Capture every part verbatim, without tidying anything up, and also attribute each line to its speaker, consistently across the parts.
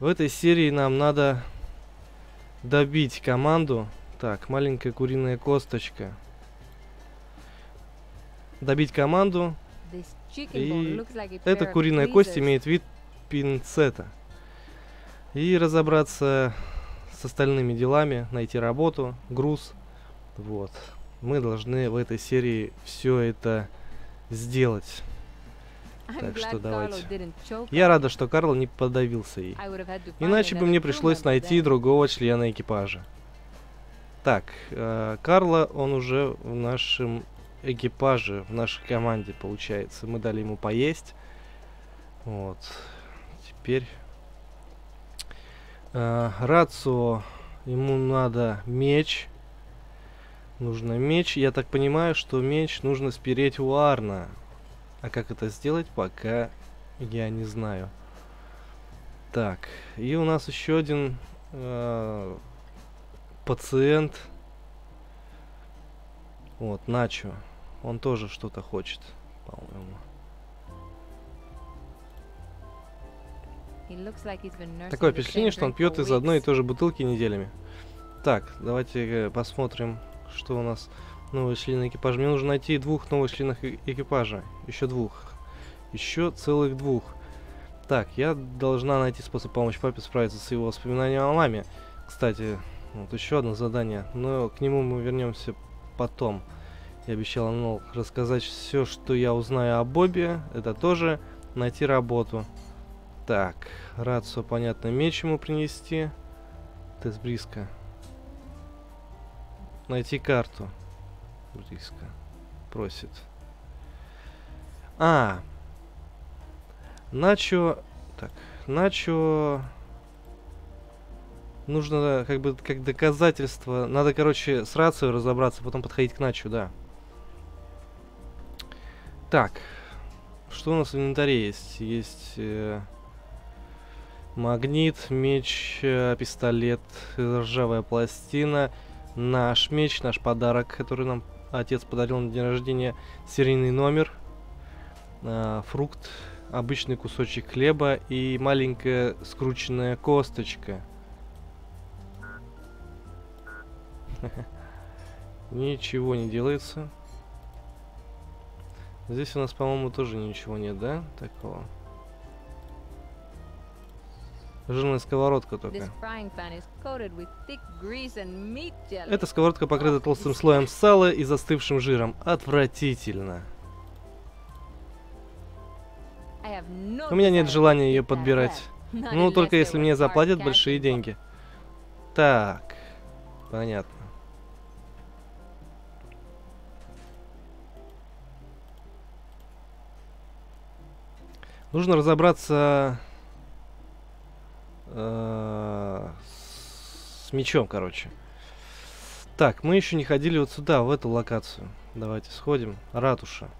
Speaker 1: этой серии нам надо добить команду. Так, маленькая куриная косточка. Добить команду. И эта куриная кость имеет вид пинцета. И разобраться с остальными делами, найти работу, груз. Вот. Мы должны в этой серии все это сделать. Так что давайте. Я рада, что Карл не подавился ей. Иначе бы мне пришлось найти другого члена экипажа. Так, э, Карла, он уже в нашем экипаже, в нашей команде, получается. Мы дали ему поесть. Вот. Теперь... Э, Рацио, ему надо меч. Нужно меч. Я так понимаю, что меч нужно спереть у Арна. А как это сделать, пока я не знаю. Так, и у нас еще один э, пациент. Вот, Начо. Он тоже что-то хочет, по-моему. Такое впечатление, что он пьет из одной и той же бутылки неделями. Так, давайте посмотрим, что у нас новые члены экипажа. Мне нужно найти двух новых членов экипажа. Еще двух. Еще целых двух. Так, я должна найти способ помочь папе справиться с его воспоминанием о маме. Кстати, вот еще одно задание, но к нему мы вернемся потом. Я обещала Нолл рассказать все, что я узнаю о Бобби. Это тоже найти работу. Так, Рацио, понятно, меч ему принести. Тест Бриска. Найти карту. Бриска. Просит. А. Начо. Так, Начо. Нужно как бы как доказательство. Надо, короче, с Рацио разобраться, потом подходить к Начо, да. Так. Что у нас в инвентаре есть? Есть э, магнит, меч, э, пистолет, ржавая пластина, наш меч, наш подарок, который нам отец подарил на день рождения, серийный номер, э, фрукт, обычный кусочек хлеба и маленькая скрученная косточка. Ничего не делается. Здесь у нас, по-моему, тоже ничего нет, да? Такого. Жирная сковородка только. Эта сковородка покрыта толстым слоем сала и застывшим жиром. Отвратительно. У меня нет желания ее подбирать. Ну, только если мне заплатят большие деньги. Так. Понятно. Нужно разобраться э, с мечом, короче. Так, мы еще не ходили вот сюда, в эту локацию. Давайте сходим. Ратуша.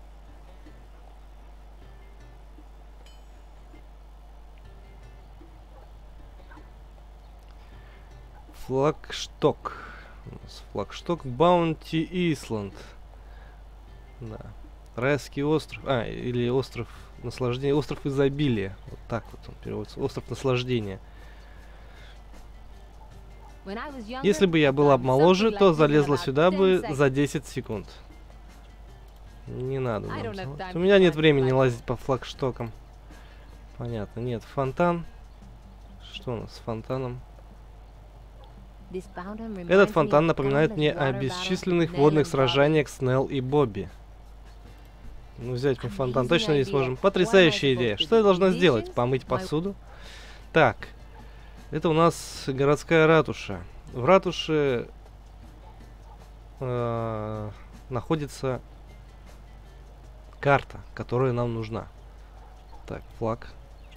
Speaker 1: Флагшток. Флагшток Баунти Исланд. Да. Райский остров. А, или остров наслаждения. Остров изобилия. Вот так вот он переводится. Остров наслаждения. Если бы я была моложе, то залезла сюда бы за десять секунд. Не надо нам залазить. У меня нет времени лазить по флагштокам. Понятно. Нет, фонтан. Что у нас с фонтаном? Этот фонтан напоминает мне о бесчисленных водных сражениях с Нелл и Бобби. Ну, взять мы фонтан точно не сможем. Потрясающая идея. Что я должна сделать? Помыть посуду? Так. Это у нас городская ратуша. В ратуше э, находится карта, которая нам нужна. Так, флаг.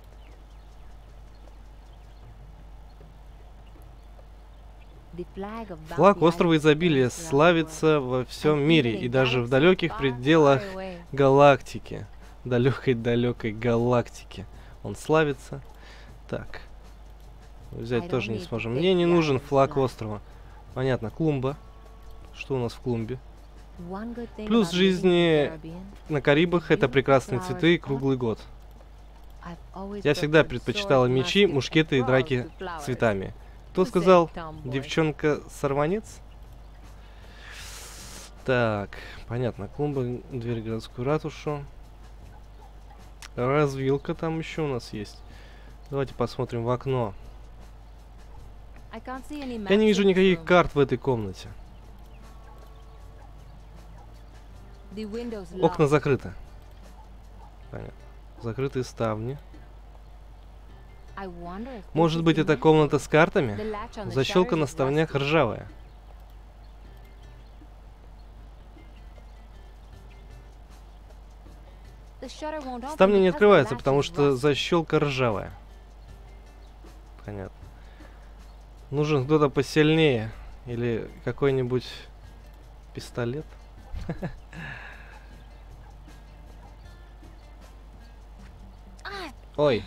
Speaker 1: Флаг острова изобилия славится во всем мире и даже в далеких пределах галактики. Далекой-далекой галактики. Он славится. Так. Взять тоже не сможем. Мне не нужен флаг острова. Понятно, клумба. Что у нас в клумбе? Плюс жизни на Карибах — это прекрасные цветы и круглый год. Я всегда предпочитала мечи, мушкеты и драки цветами. Кто сказал? Девчонка-сорванец? Так, понятно. Клумба, дверь в городскую ратушу. Развилка там еще у нас есть. Давайте посмотрим в окно. Я не вижу никаких карт в этой комнате. Окна закрыты. Понятно. Закрытые ставни. Может быть, это комната с картами? Защелка на ставнях ржавая. Ставни не открываются, потому что защелка ржавая. Понятно. Нужен кто-то посильнее. Или какой-нибудь пистолет. Ой.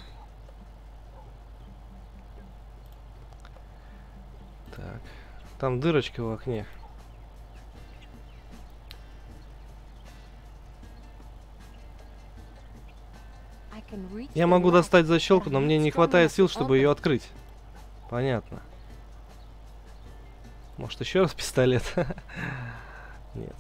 Speaker 1: Так. Там дырочка в окне. Я могу достать защелку, но мне не хватает сил, чтобы ее открыть. Понятно. Может, еще раз пистолет? Нет.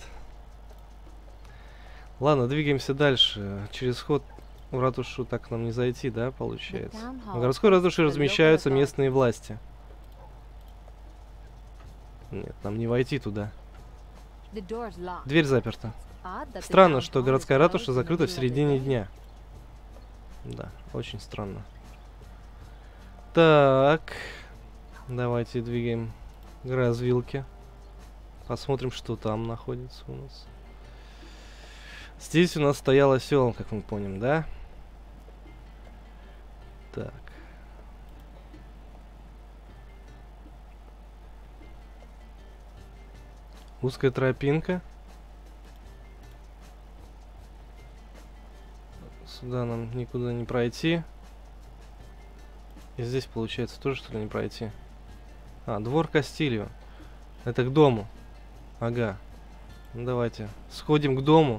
Speaker 1: Ладно, двигаемся дальше. Через ход в ратушу так нам не зайти, да, получается? В городской ратуше размещаются местные власти. Нет, нам не войти туда. Дверь заперта. Странно, что городская ратуша закрыта в середине дня. Да, очень странно. Так. Давайте двигаем к развилке. Посмотрим, что там находится у нас. Здесь у нас стоял осел, как мы помним, да? Так. Узкая тропинка. Сюда нам никуда не пройти. И здесь, получается, тоже, что ли, не пройти? А, двор Кастильо. Это к дому. Ага. Ну, давайте сходим к дому.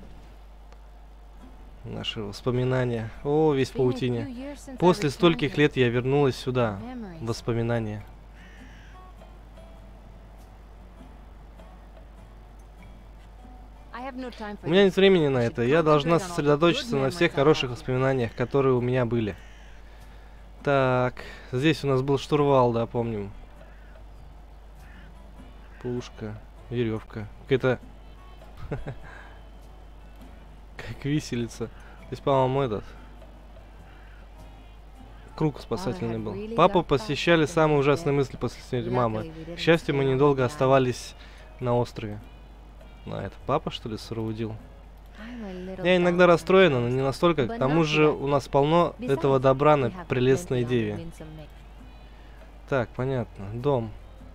Speaker 1: Наши воспоминания. О, весь в паутине. После стольких лет я вернулась сюда. Воспоминания. У меня нет времени на это. Я должна сосредоточиться на всех хороших воспоминаниях, которые у меня были. Так, здесь у нас был штурвал, да, помним. Пушка, веревка. Какая-то... Как виселица. Здесь, по-моему, этот... Круг спасательный был. Папу посещали самые ужасные мысли после смерти мамы. К счастью, мы недолго оставались на острове. А, это папа, что ли, соорудил? Я иногда расстроена, но не настолько. К тому же у нас полно этого добра на прелестной деве. Так, понятно. Дом.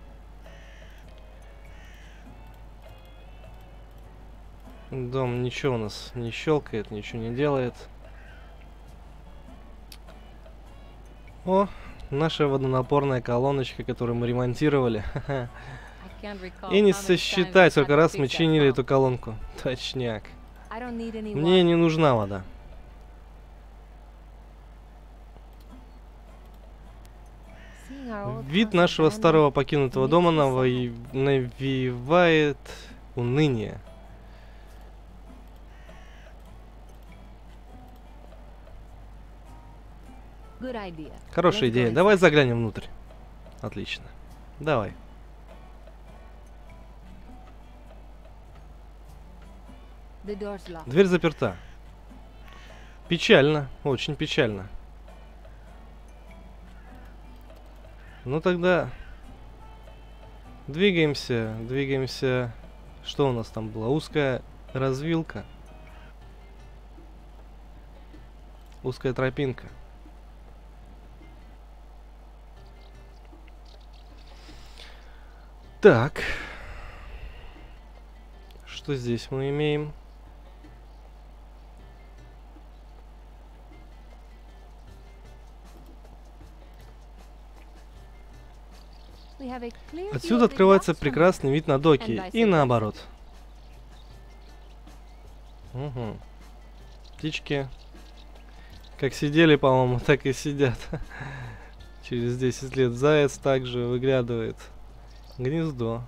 Speaker 1: Дом ничего у нас не щелкает, ничего не делает. О, наша водонапорная колоночка, которую мы ремонтировали. И не сосчитать, сколько раз мы чинили эту колонку. Точняк. Мне не нужна вода. Вид нашего старого покинутого дома навевает уныние. Хорошая идея. Давай заглянем внутрь. Отлично. Давай. Дверь заперта. Печально, очень печально. Ну тогда двигаемся, двигаемся. Что у нас там было? Узкая развилка. Узкая тропинка. Так. Что здесь мы имеем? Отсюда открывается прекрасный вид на доки и наоборот. Угу. Птички. Как сидели, по-моему, так и сидят. Через десять лет заяц также выглядывает. Гнездо.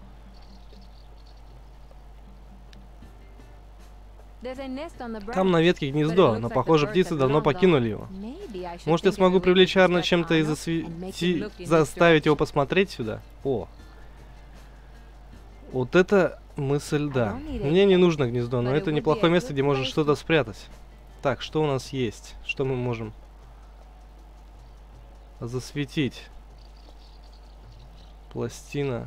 Speaker 1: Там на ветке гнездо, но, похоже, птицы давно покинули его. Может, я смогу привлечь Арна чем-то и засвети... заставить его посмотреть сюда? О. Вот это мысль, да. Мне не нужно гнездо, но это неплохое место, где можно что-то спрятать. Так, что у нас есть? Что мы можем засветить? Пластина.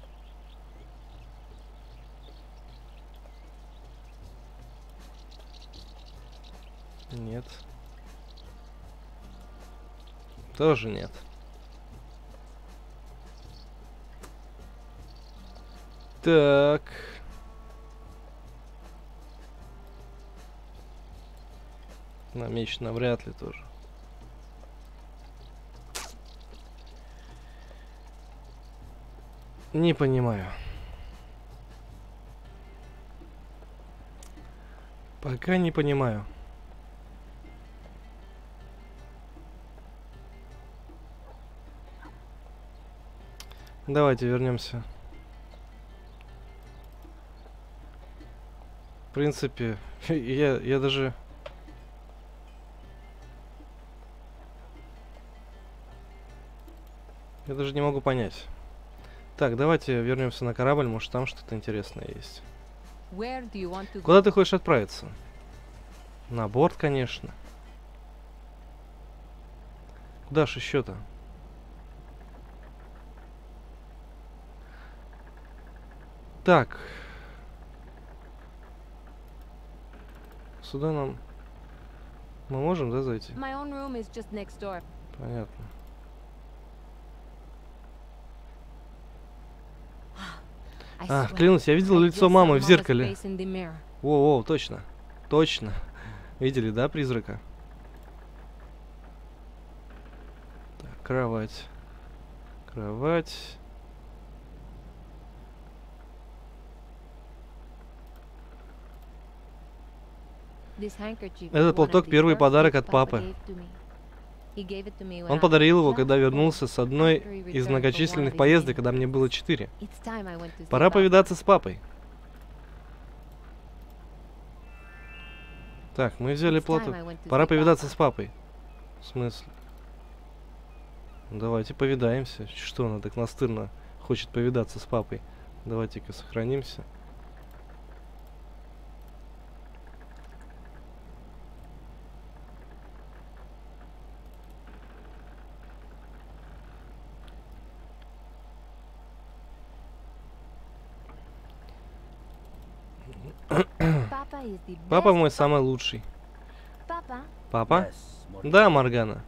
Speaker 1: Нет. Тоже нет. Так. На меч навряд ли тоже. Не понимаю. Пока не понимаю. Давайте вернемся. В принципе, я, я даже... Я даже не могу понять. Так, давайте вернемся на корабль, может там что-то интересное есть. Куда ты хочешь отправиться? На борт, конечно. Куда ж еще-то? Так. Сюда нам... Мы можем, да, зайти? Понятно. А, клянусь, я видел лицо мамы в зеркале. Воу-воу, точно. Точно. Видели, да, призрака? Так, кровать. Кровать. Этот платок — первый подарок от папы. Он подарил его, когда вернулся с одной из многочисленных поездок, когда мне было четыре. Пора повидаться с папой. Так, мы взяли платок. Пора повидаться с папой. В смысле? Давайте повидаемся. Что она так настырно хочет повидаться с папой? Давайте-ка сохранимся. Папа мой самый лучший. Папа? Да, Моргана.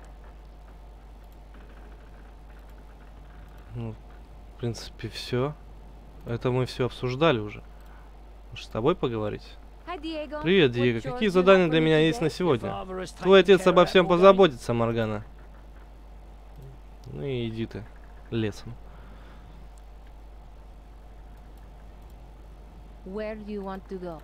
Speaker 1: Ну, в принципе, все. Это мы все обсуждали уже. Может, с тобой поговорить? Привет, Диего. Какие задания для меня есть на сегодня? Твой отец обо всем позаботится, Моргана. Ну и иди ты лесом.
Speaker 2: Where do you want to go?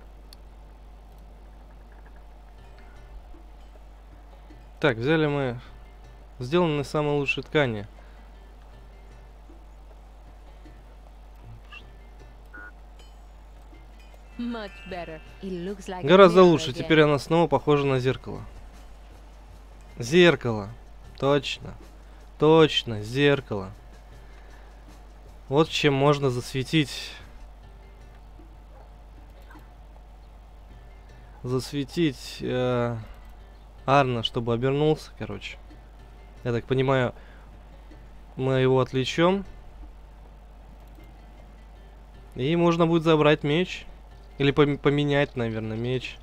Speaker 1: Так, взяли мы сделаны из самой лучшей ткани. Гораздо лучше. Теперь она снова похожа на зеркало. Зеркало. Точно. Точно, зеркало. Вот чем можно засветить. Засветить э, Арна, чтобы обернулся, короче. Я так понимаю, мы его отвлечем. И можно будет забрать меч. Или пом поменять, наверное, меч.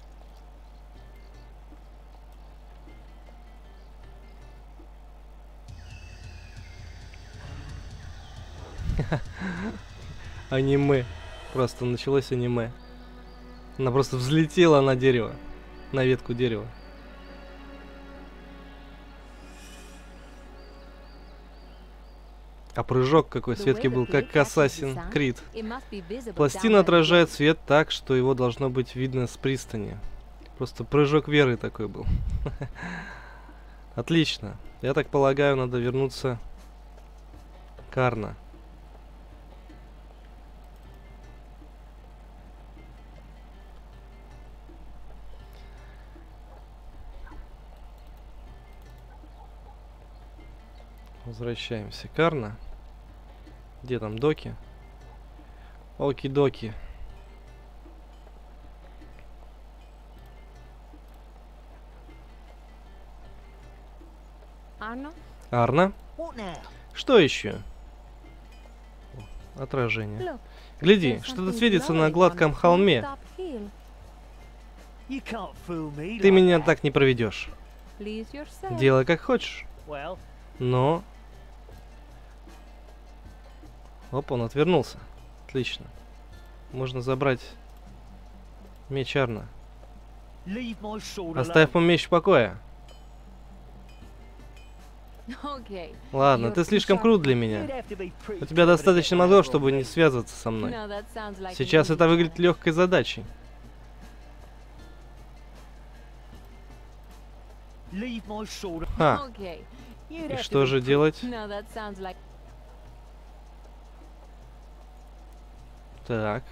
Speaker 1: Аниме. Просто началось аниме. Она просто взлетела на дерево. На ветку дерева. А прыжок какой светкий был, как Assassin's Creed. Пластина отражает свет так, что его должно быть видно с пристани. Просто прыжок веры такой был. Отлично. Я так полагаю, надо вернуться к Арно. Возвращаемся к Арно. Где там доки? Оки-доки.
Speaker 2: Арно?
Speaker 1: Арно? Что еще? О, отражение. Гляди, что-то светится на гладком холме. Ты меня так не проведешь. Делай как хочешь. Но... Оп, он отвернулся. Отлично. Можно забрать меч Арно. Оставь мой меч в покое. Ладно, ты слишком крут для меня. У тебя достаточно мозгов, чтобы не связываться со мной. Сейчас это выглядит легкой задачей. Ха. И что же делать? Так.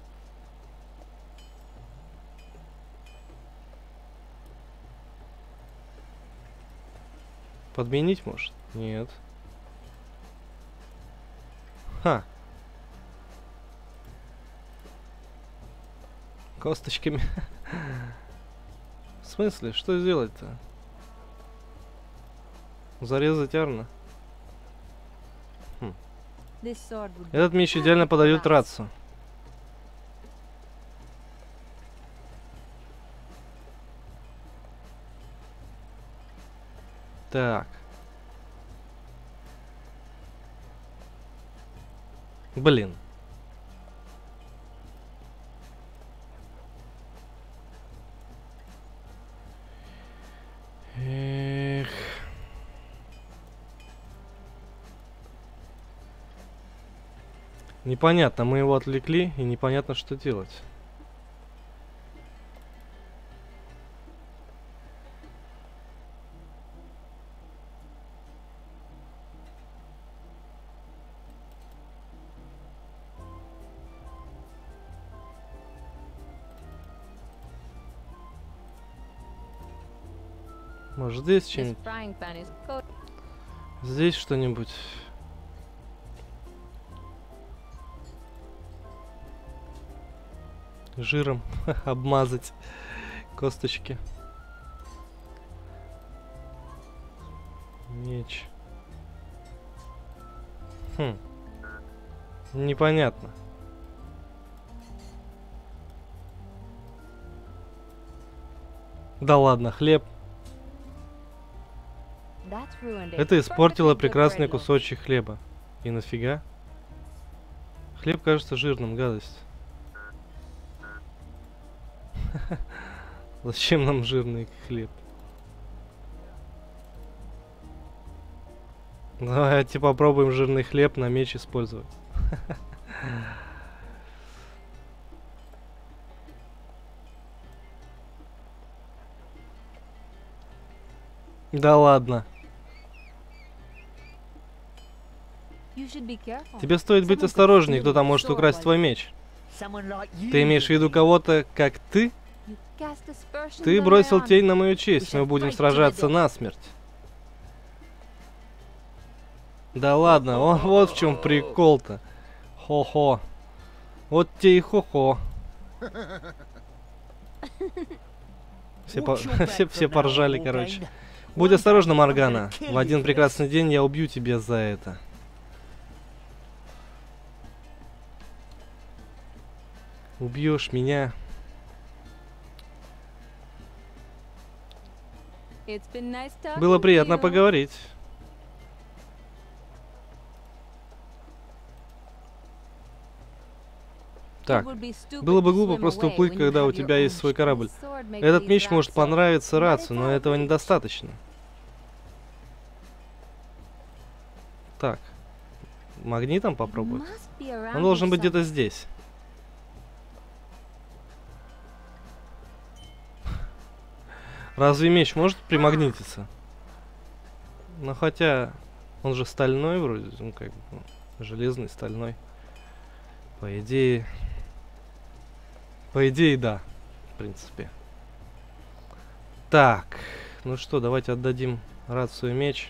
Speaker 1: Подменить может? Нет. Ха. Косточками. В смысле? Что сделать-то? Зарезать Арно? Хм. Этот меч идеально подойдет Рацу. Так. Блин. Эх. Непонятно, мы его отвлекли, и непонятно, что делать. Может, здесь что-нибудь? Здесь что-нибудь? Жиром обмазать косточки. Меч. Хм. Непонятно. Да ладно, хлеб. Это испортило прекрасный кусочек хлеба. И нафига? Хлеб кажется жирным, гадость. Зачем нам жирный хлеб? Давайте попробуем жирный хлеб на меч использовать. Да ладно. Тебе стоит быть осторожнее, кто там может украсть твой меч. Ты имеешь в виду кого-то, как ты? Ты бросил тень на мою честь, мы будем сражаться насмерть. Да ладно, о, вот в чем прикол-то. Хо-хо. Вот те и хо-хо. Все, по все, все поржали, короче. Будь осторожна, Моргана. В один прекрасный день я убью тебя за это. Убьешь меня. Было приятно поговорить. Так, было бы глупо просто уплыть, когда у тебя есть свой корабль. Этот меч может понравиться Рацу, но этого недостаточно. Так, магнитом попробовать. Он должен быть где-то здесь. Разве меч может примагнититься? Ну хотя, он же стальной вроде, ну как бы, ну, железный, стальной. По идее... По идее, да, в принципе. Так, ну что, давайте отдадим рацию и меч.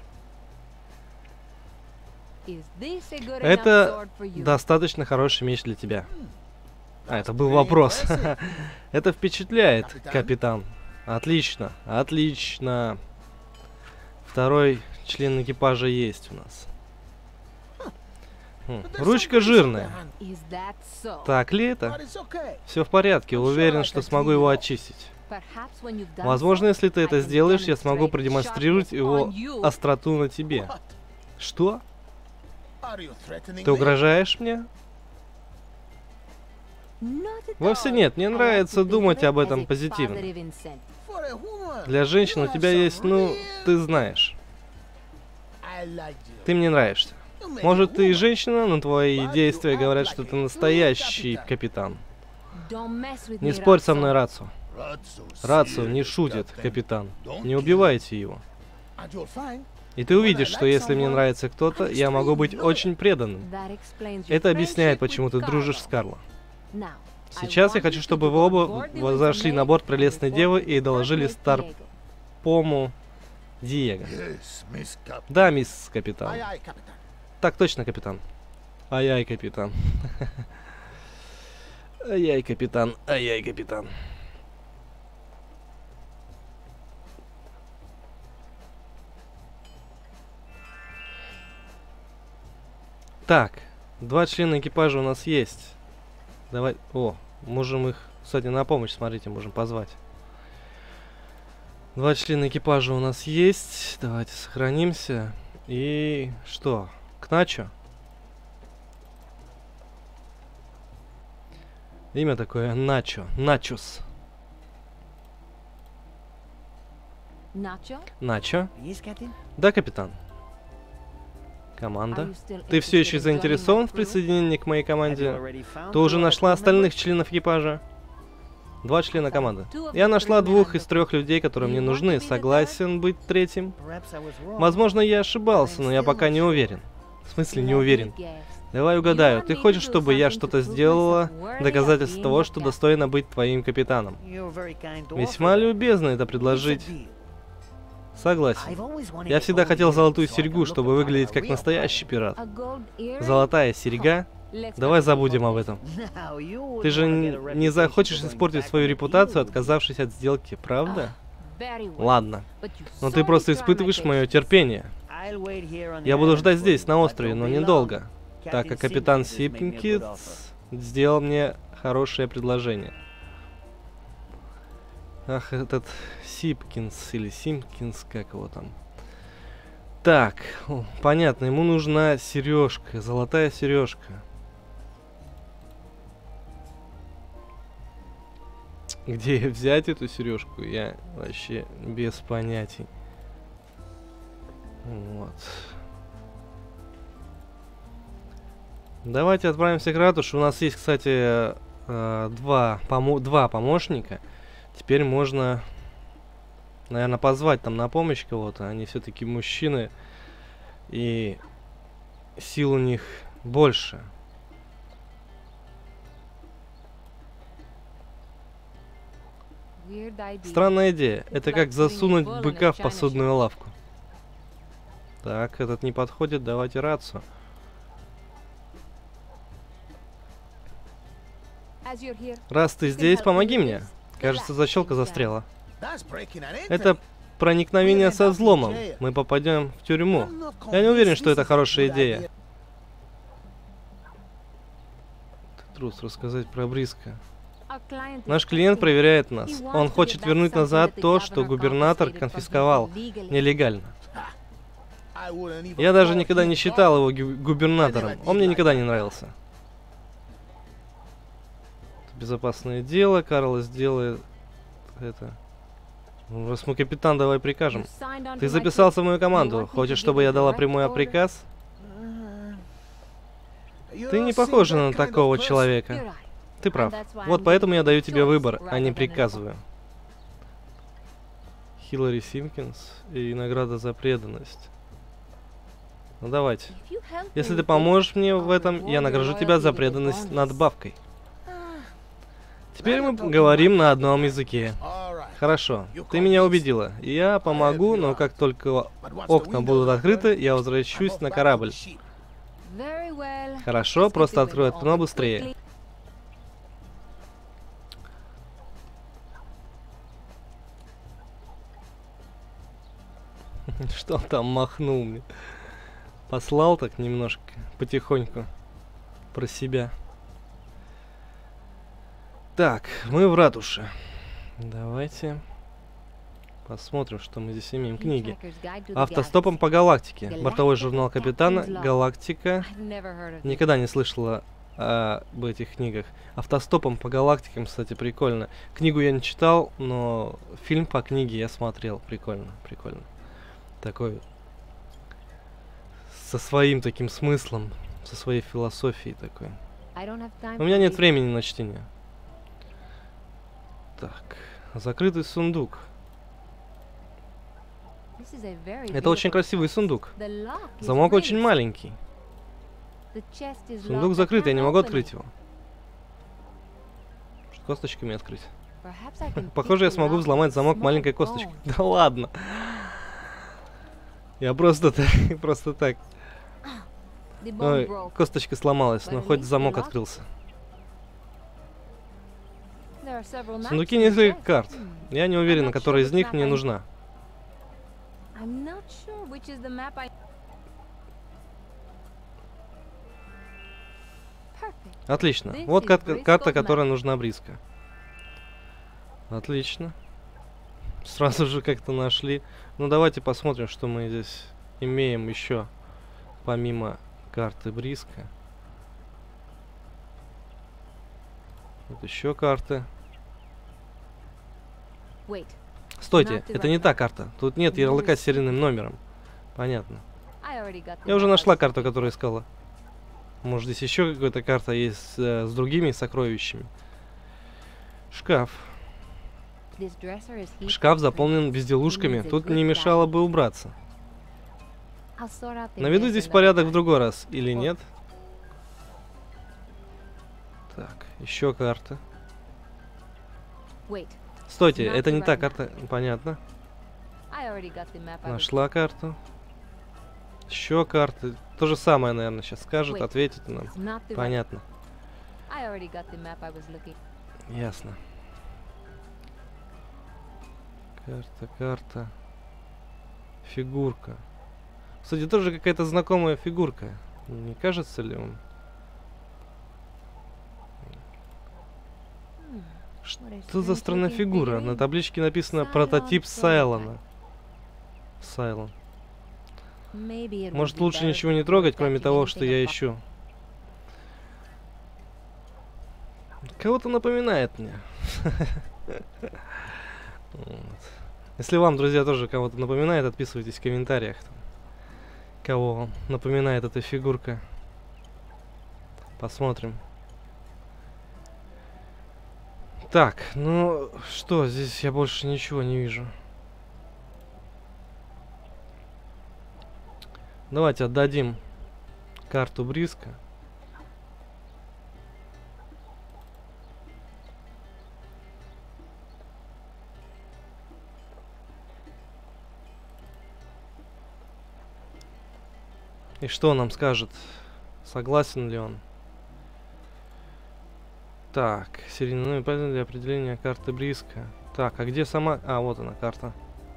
Speaker 1: Это достаточно хороший меч для тебя. А, это был вопрос. Это впечатляет, капитан. Отлично, отлично. Второй член экипажа есть у нас. Хм. Ручка жирная. Так ли это? Все в порядке, уверен, что смогу его очистить. Возможно, если ты это сделаешь, я смогу продемонстрировать его остроту на тебе. Что? Ты угрожаешь мне? Вовсе нет, мне нравится думать об этом позитивно. Для женщин у тебя есть, ну, ты знаешь. Ты мне нравишься. Может, ты и женщина, но твои действия говорят, что ты настоящий капитан. Не спорь со мной, Рацу. Рацу не шутит, капитан. Не убивайте его. И ты увидишь, что если мне нравится кто-то, я могу быть очень преданным. Это объясняет, почему ты дружишь с Карло. Сейчас я хочу, чтобы вы оба возошли на борт прелестной девы и доложили Старпому Диего. Да, мисс капитан. Так точно, капитан. Ай-яй, капитан. Ай-яй, капитан. Ай-яй, капитан. Так, два члена экипажа у нас есть. Давай, о, можем их, кстати, на помощь, смотрите, можем позвать. Два члена экипажа у нас есть. Давайте сохранимся. И что? К Начо? Имя такое Начо. Начос.
Speaker 2: Начо?
Speaker 1: Начо? Да, капитан. Команда. Ты все еще заинтересован в присоединении к моей команде? Ты уже нашла остальных членов экипажа? Два члена команды. Я нашла двух из трех людей, которые мне нужны. Согласен быть третьим? Возможно, я ошибался, но я пока не уверен. В смысле не уверен? Давай угадаю. Ты хочешь, чтобы я что-то сделала? Доказательство того, что достойно быть твоим капитаном. Весьма любезно это предложить. Согласен. Я всегда хотел золотую серьгу, чтобы выглядеть как настоящий пират. Золотая серьга? Давай забудем об этом. Ты же не захочешь испортить свою репутацию, отказавшись от сделки, правда? Ладно. Но ты просто испытываешь мое терпение. Я буду ждать здесь, на острове, но недолго, так как капитан Сипкинс сделал мне хорошее предложение. Ах, этот Сипкинс или Симпкинс, как его там. Так, о, понятно, ему нужна сережка, золотая сережка. Где взять эту сережку, я вообще без понятий. Вот. Давайте отправимся к ратуше. У нас есть, кстати, э, два, помо два помощника. Теперь можно, наверное, позвать там на помощь кого-то. Они все-таки мужчины, и сил у них больше. Странная идея. Это как засунуть быка в посудную лавку. Так, этот не подходит. Давайте рацию. Раз ты здесь, помоги мне. Кажется, защелка застряла. Это проникновение со взломом. Мы попадем в тюрьму. Я не уверен, что это хорошая идея. Ты трус рассказать про Бриска. Наш клиент проверяет нас. Он хочет вернуть назад то, что губернатор конфисковал нелегально. Я даже никогда не считал его губернатором. Он мне никогда не нравился. Безопасное дело. Карл сделает это. Раз мы капитан, давай прикажем. Ты записался в мою команду. Хочешь, чтобы я дала прямой приказ? Ты не похожа на такого человека. Ты прав. Вот поэтому я даю тебе выбор, а не приказываю. Хиллари Симпкинс и награда за преданность. Ну давайте. Если ты поможешь мне в этом, я награжу тебя за преданность надбавкой. Теперь мы говорим на одном языке. Хорошо, ты меня убедила. Я помогу, но как только окна будут открыты, я возвращусь на корабль. Хорошо, просто открой окно быстрее. Что он там махнул мне? Послал так немножко, потихоньку, про себя. Так, мы в ратуше. Давайте посмотрим, что мы здесь имеем. Книги. Автостопом по галактике. Бортовой журнал капитана. Галактика. Никогда не слышала об этих книгах. Автостопом по галактикам, кстати, прикольно. Книгу я не читал, но фильм по книге я смотрел. Прикольно, прикольно. Такой со своим таким смыслом, со своей философией такой. У меня нет времени на чтение. Так, закрытый сундук. Это очень красивый сундук. Замок очень маленький. Сундук закрыт, я не могу открыть его. Косточками открыть. Похоже, я смогу взломать замок маленькой косточкой. Да ладно. Я просто так, просто так. Ой, косточка сломалась, но хоть замок открылся. В сундуке несколько карт. Я не уверен, которая из них мне нужна. Отлично. Вот карта, карта, которая нужна Бриско. Отлично. Сразу же как-то нашли. Ну давайте посмотрим, что мы здесь имеем еще, помимо карты Бриско. Вот еще карты. Стойте, это не та карта. Тут нет ярлыка с серийным номером. Понятно. Я уже нашла карту, которую искала. Может, здесь еще какая-то карта есть э, с другими сокровищами. Шкаф. Шкаф заполнен безделушками. Тут не мешало бы убраться. Наведу здесь порядок в другой раз. Или нет? Так, еще карта. Стойте, это не та карта. Понятно. Нашла карту. Еще карты. То же самое, наверное, сейчас скажет, ответит нам. Понятно. Ясно. Карта, карта. Фигурка. Кстати, тоже какая-то знакомая фигурка. Не кажется ли он? Что за странная фигура? На табличке написано прототип Сайлона. Сайлон. Может, лучше ничего не трогать, кроме того, что я ищу. Кого-то напоминает мне. Если вам, друзья, тоже кого-то напоминает, отписывайтесь в комментариях. Кого вам напоминает эта фигурка. Посмотрим. Так, ну что, здесь я больше ничего не вижу. Давайте отдадим карту Бриско. И что он нам скажет? Согласен ли он? Так, серийный номер для определения карты Бриско. Так, а где сама... А, вот она, карта.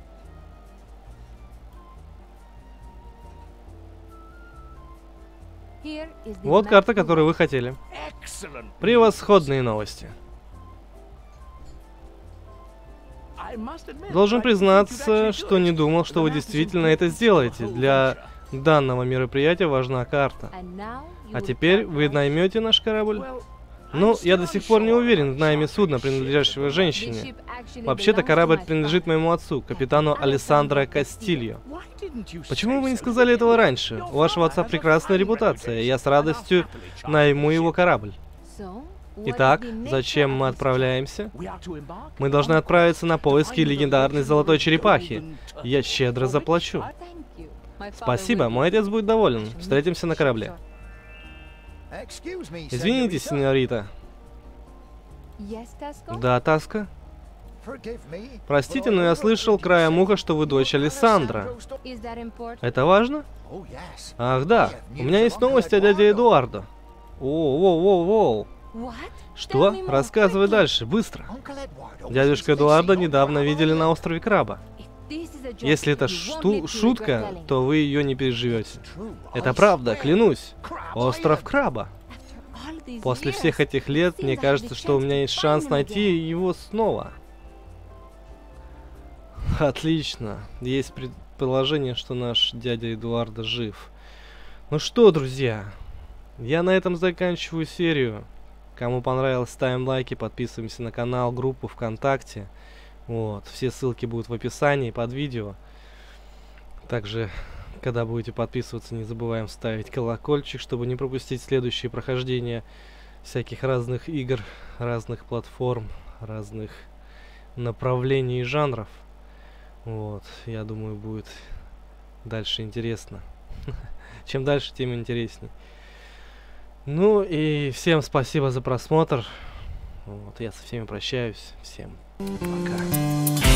Speaker 1: Вот карта, которую вы хотели. Превосходные новости. Должен признаться, что не думал, что вы действительно это сделаете. Для данного мероприятия важна карта. А теперь вы наймете наш корабль? Ну, я до сих пор не уверен в найме судна, принадлежащего женщине. Вообще-то корабль принадлежит моему отцу, капитану Алессандро Кастильо. Почему вы не сказали этого раньше? У вашего отца прекрасная репутация, и я с радостью найму его корабль. Итак, зачем мы отправляемся? Мы должны отправиться на поиски легендарной золотой черепахи. Я щедро заплачу. Спасибо, мой отец будет доволен. Встретимся на корабле. Извините, сеньорита. Да, Таска? Простите, но я слышал краем уха, что вы дочь Алессандро. Это важно? Ах да, у меня есть новости о дяде Эдуардо. Воу-воу-воу-воу. Что? Рассказывай дальше, быстро. Дядюшка Эдуардо недавно видели на острове Краба. Если это шту шутка, то вы ее не переживете. Это правда, клянусь. Остров Краба. После всех этих лет, мне кажется, что у меня есть шанс найти его снова. Отлично. Есть предположение, что наш дядя Эдуардо жив. Ну что, друзья, я на этом заканчиваю серию. Кому понравилось, ставим лайки, подписываемся на канал, группу ВКонтакте. Вот, все ссылки будут в описании под видео. Также, когда будете подписываться, не забываем ставить колокольчик, чтобы не пропустить следующие прохождения всяких разных игр, разных платформ, разных направлений и жанров. Вот, я думаю, будет дальше интересно. Чем дальше, тем интересней. Ну и всем спасибо за просмотр. Вот, я со всеми прощаюсь. Всем пока.